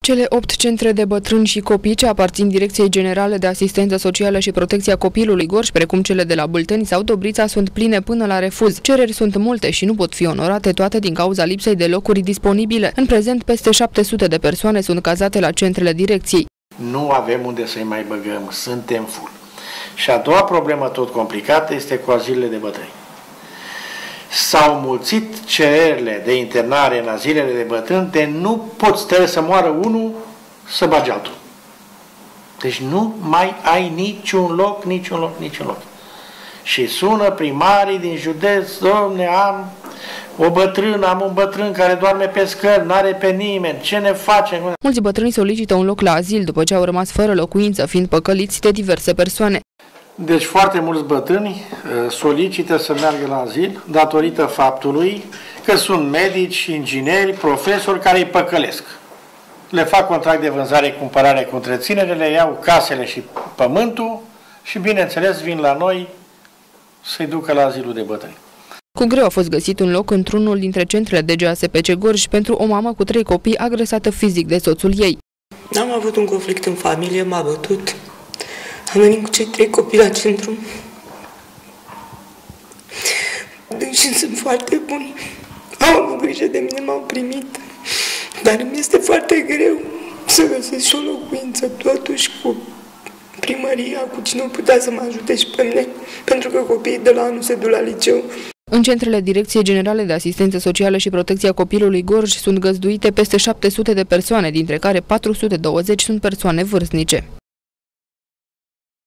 Cele 8 centre de bătrâni și copii ce aparțin Direcției Generale de Asistență Socială și Protecția Copilului Gorj, precum cele de la Bâlteni sau Dobrița, sunt pline până la refuz. Cereri sunt multe și nu pot fi onorate toate din cauza lipsei de locuri disponibile. În prezent, peste 700 de persoane sunt cazate la centrele direcției. Nu avem unde să-i mai băgăm, suntem full. Și a doua problemă tot complicată este cu azilele de bătrâni. S-au mulțit cererile de internare în azilele de bătrâni, de nu poți, trebuie să moară unul, să bagi altul. Deci nu mai ai niciun loc. Și sună primarii din județ: domne, am un bătrân care doarme pe scări, n-are pe nimeni, ce ne facem? Mulți bătrâni solicită un loc la azil după ce au rămas fără locuință, fiind păcăliți de diverse persoane. Deci foarte mulți bătrâni solicită să meargă la azil datorită faptului că sunt medici, ingineri, profesori care îi păcălesc. Le fac contract de vânzare-cumpărare cu întreținere, le iau casele și pământul și, bineînțeles, vin la noi să-i ducă la azilul de bătrâni. Cu greu a fost găsit un loc într-unul dintre centrele DGASPC Gorj pentru o mamă cu 3 copii agresată fizic de soțul ei. Am avut un conflict în familie, m-a bătut. Am venit cu cei 3 copii la centru. Deși sunt foarte buni, au avut grijă de mine, m-au primit. Dar îmi este foarte greu să găsesc și o locuință, totuși, cu primăria, cu cine putea să mă ajute și pe mine, pentru că copiii de la anul se duc la liceu. În centrele Direcției Generale de Asistență Socială și Protecția Copilului Gorj sunt găzduite peste 700 de persoane, dintre care 420 sunt persoane vârstnice.